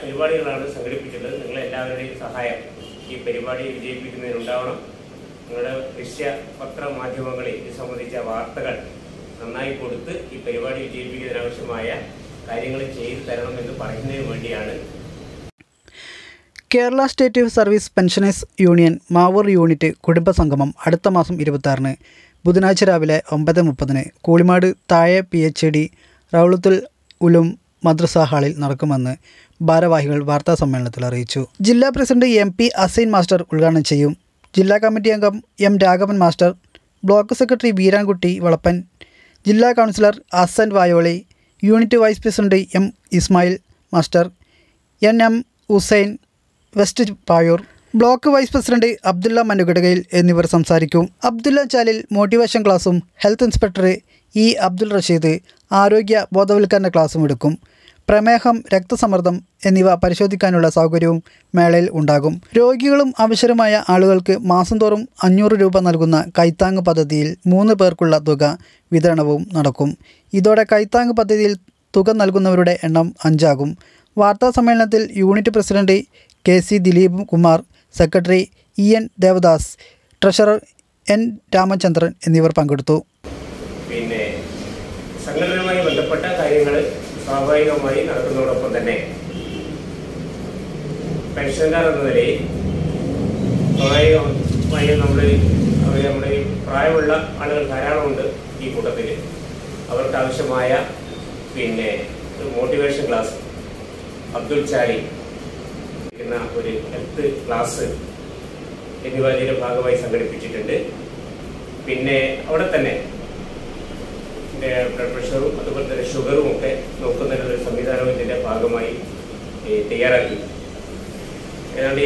പരിപാടികളാണ് സംഘടിപ്പിച്ചിട്ടുള്ളത്. നിങ്ങളെല്ലാവരുടെയും സഹായം ഈ പരിപാടി വിജയിപ്പിക്കുന്നതിനുണ്ടാവണം. നിങ്ങളുടെ ദൃശ്യ പത്ര മാധ്യമങ്ങളിൽ ഇത് സംബന്ധിച്ച വാർത്തകൾ നന്നായി കൊടുത്ത് ഈ പരിപാടി വിജയിപ്പിക്കുന്നതിനാവശ്യമായ കാര്യങ്ങൾ ചെയ്തു തരണമെന്ന് പറയുന്നതിന് വേണ്ടിയാണ്. Kerala state service pensioners union Mavoor unit കുടുംബസംഗമം അടുത്ത മാസം 26 ബുധനാഴ്ച രാവിലെ 9:30 കൂളിമാട് താഴെ PHD റൗളത്തുൽ ഉലും മദ്രസ ഹാളിൽ നടക്കുമെന്ന് ഭാരവാഹികൾ വാർത്താസമ്മേളനത്തിൽ അറിയിച്ചു. ജില്ലാ പ്രസിഡന്റ് MP അസൈൻ മാസ്റ്റർ ഉദ്ഘാടനം ചെയ്യും. ജില്ലാ കമ്മിറ്റി അംഗം M Raghavan master, block secretary Veerankutty Valappan, ജില്ലാ councillor Hassan Vayoli, unit vice president M Ismail master, N.M Hussain west Payoor, block vice president Abdulla മനുകടകയിൽ എന്നിവർ സംസാരിക്കും. അബ്ദുള്ള ചാലിൽ മോട്ടിവേഷൻ ക്ലാസും health inspector E Abdul Rasheed ആരോഗ്യ ബോധവൽക്കരണ ക്ലാസും എടുക്കും. പ്രമേഹം, രക്തസമ്മർദ്ദം എന്നിവ പരിശോധിക്കാനുള്ള സൗകര്യവും മേളയിൽ ഉണ്ടാകും. രോഗികളും അവശരമായ ആളുകൾക്ക് മാസം തോറും 500 രൂപ നൽകുന്ന കൈത്താങ് പദ്ധതിയിൽ 3 പേർക്കുള്ള തുക വിതരണവും നടക്കും. ഇതോടെ കൈത്താങ് പദ്ധതിയിൽ തുക നൽകുന്നവരുടെ എണ്ണം 5 ആകും. വാർത്താ സമ്മേളനത്തിൽ unit president KC Dileep Kumar, secretary E.N Devadas, treasurer N Ramachandran എന്നിവർ പങ്കെടുത്തു. പിന്നെ സംഘടനയുമായി ബന്ധപ്പെട്ട കാര്യങ്ങൾ സ്വാഭാവികമായി നടക്കുന്നതോടൊപ്പം തന്നെ പെൻഷൻകാർ എന്ന നിലയിൽ സ്വാഭാവികമായി നമ്മുടെ പ്രായമുള്ള ആളുകൾ ധാരാളമുണ്ട് ഈ കൂട്ടത്തിൽ. അവർക്ക് ആവശ്യമായ പിന്നെ മോട്ടിവേഷൻ ക്ലാസ്, അബ്ദുൾ ചാലി എന്ന ഒരു ഹെൽത്ത് ക്ലാസ് എന്നിവ ഇതിൻ്റെ ഭാഗമായി സംഘടിപ്പിച്ചിട്ടുണ്ട്. പിന്നെ അവിടെ തന്നെ ബ്ലഡ് പ്രഷറും അതുപോലെ തന്നെ ഷുഗറും ഒക്കെ നോക്കുന്നതിനൊരു സംവിധാനവും ഇതിൻ്റെ ഭാഗമായി തയ്യാറാക്കി. ഏതാണ്ട്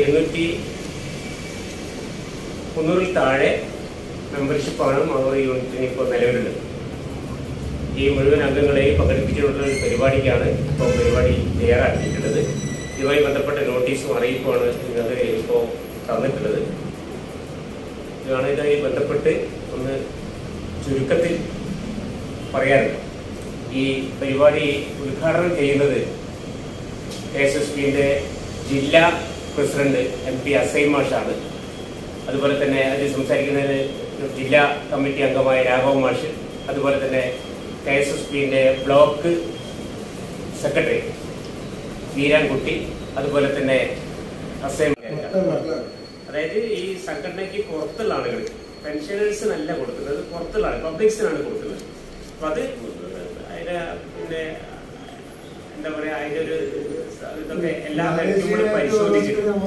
200-300 താഴെ മെമ്പർഷിപ്പാണ് മാവൂർ യൂണിറ്റിന് ഇപ്പോൾ നിലവിലുള്ളത്. ഈ മുഴുവൻ അംഗങ്ങളെയും പങ്കെടുപ്പിച്ചിട്ടുള്ള ഒരു പരിപാടിക്കാണ് ഇപ്പോൾ പരിപാടി തയ്യാറാക്കിയിട്ടുള്ളത്. ഇതുമായി ബന്ധപ്പെട്ട നോട്ടീസും അറിയിപ്പുമാണ് നിങ്ങൾക്ക് ഇപ്പോൾ തന്നിട്ടുള്ളത്. ഇതാണ് ഇതുമായി ബന്ധപ്പെട്ട് ഒന്ന് ചുരുക്കത്തിൽ പറയാനുള്ളത്. ഈ പരിപാടി ഉദ്ഘാടനം ചെയ്യുന്നത് KSSBന്റെ ജില്ലാ പ്രസിഡന്റ് MP അസൈൻ മാഷാണ്. അതുപോലെ തന്നെ അതിൽ സംസാരിക്കുന്നത് ജില്ലാ കമ്മിറ്റി അംഗമായ രാഘവ മാഷ്, അതുപോലെ തന്നെ KSSBന്റെ ബ്ലോക്ക് സെക്രട്ടറി വീരാൻകുട്ടി, അതുപോലെ തന്നെ അസൈൻ. അതായത് ഈ സംഘടനയ്ക്ക് പുറത്തുള്ള ആളുകൾ, പെൻഷനേഴ്സിനല്ല കൊടുക്കുന്നത്, പുറത്തുള്ള ആൾ പബ്ലിക്സിനാണ് കൊടുക്കുന്നത്. അപ്പം അത് അതിൻ്റെ പിന്നെ എന്താ പറയുക, അതിൻ്റെ ഒരു ഇതൊക്കെ എല്ലാ കാര്യത്തിലും കൂടെ പരിശോധിച്ചിട്ട് അത്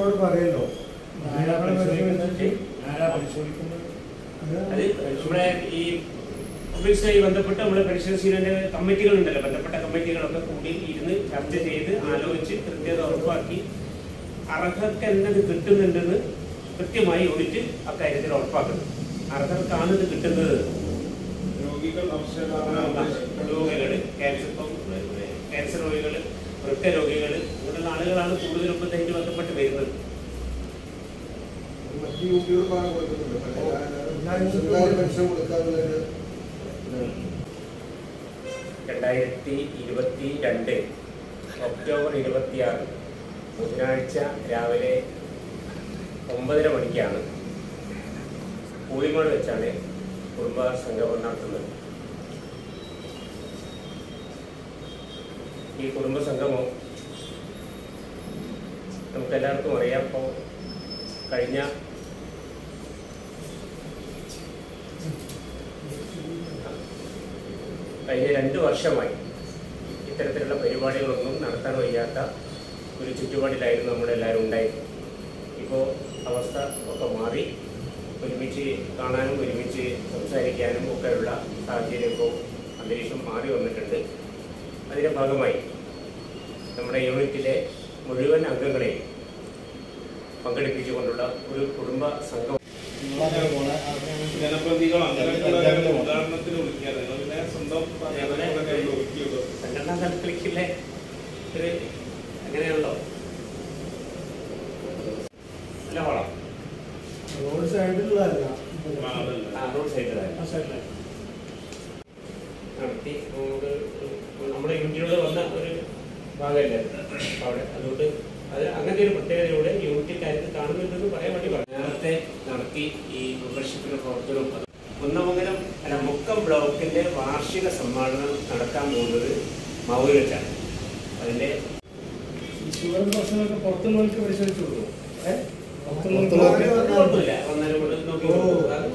നമ്മുടെ ഈ പബ്ലിക്സുമായി ബന്ധപ്പെട്ട് നമ്മുടെ പെൻഷൻസ് യൂണിയന്റെ കമ്മിറ്റികളുണ്ടല്ലോ, ബന്ധപ്പെട്ട കമ്മിറ്റികളൊക്കെ കൂടി ഇരുന്ന് ചർച്ച ചെയ്ത് ആലോചിച്ച് കൃത്യത ഉറപ്പാക്കി അർഹർക്ക് എന്നത് കിട്ടുന്നുണ്ടെന്ന് കൃത്യമായി ഓഡിറ്റ് അക്കാര്യത്തിൽ ഉറപ്പാക്കുന്നു. അർഹർക്കാണ് ഇത് കിട്ടുന്നത്. രോഗികൾ, ക്യാൻസർ രോഗികൾ, വൃക്ക രോഗികൾ, ഇങ്ങനെയുള്ള ആളുകളാണ് കൂടുതലും ഇപ്പോഴത്തേക്ക് ബന്ധപ്പെട്ട് വരുന്നത്. 2022 ഒക്ടോബർ 26 ബുധനാഴ്ച രാവിലെ 9:30 മണിക്കാണ് കൂളിമാട് വെച്ചാണ് കുടുംബ സംഗമം നടത്തുന്നത്. ഈ കുടുംബ സംഗമം നമുക്കെല്ലാവർക്കും അറിയാം. ഇപ്പോൾ കഴിഞ്ഞ 2 വർഷമായി ഇത്തരത്തിലുള്ള പരിപാടികളൊന്നും നടത്താൻ വയ്യാത്ത ഒരു ചുറ്റുപാടിലായിരുന്നു നമ്മളെല്ലാവരും ഉണ്ടായിരുന്നത്. ഇപ്പോൾ അവസ്ഥ ഒക്കെ മാറി ഒരുമിച്ച് കാണാനും ഒരുമിച്ച് സംസാരിക്കാനും ഒക്കെയുള്ള സാഹചര്യം ഇപ്പോൾ അന്തരീക്ഷം മാറി വന്നിട്ടുണ്ട്. അതിൻ്റെ ഭാഗമായി നമ്മുടെ യൂണിറ്റിലെ മുഴുവൻ അംഗങ്ങളെയും പങ്കെടുപ്പിച്ചുകൊണ്ടുള്ള ഒരു കുടുംബ സംഘം സംഘടനാ തലത്തിലേക്കുള്ള ഒരു അങ്ങനെയാണല്ലോ. അല്ല വളം റോഡ് സൈഡിലുള്ളതല്ല, റോഡ് സൈഡിലല്ല നടത്തി നമ്മുടെ യൂണിറ്റിലൂടെ വന്ന ഒരു ഭാഗമല്ലേ അവിടെ. അതുകൊണ്ട് അത് അങ്ങനത്തെ ഒരു പ്രത്യേകതയിലൂടെ യൂണിറ്റ് കാര്യത്തിൽ കാണുന്നുണ്ടെന്ന് പറയാൻ വേണ്ടി പറഞ്ഞു. നേരത്തെ നടത്തി ഈ മെമ്പർഷിപ്പിന്റെ പ്രവർത്തനവും കുന്നമംഗലം മുക്കം ബ്ലോക്കിന്റെ വാർഷിക സമ്മേളനം നടക്കാൻ പോകുന്നത് മാവൂർ വെച്ചാണ്. അതിന്റെ ഷുഗർ പ്രശ്നമൊക്കെ പുറത്തുനിന്നവർക്ക് പരിശോധിച്ചു കൊടുക്കും. കുഴപ്പമില്ല, വന്നാലും കൊണ്ട് നോക്കി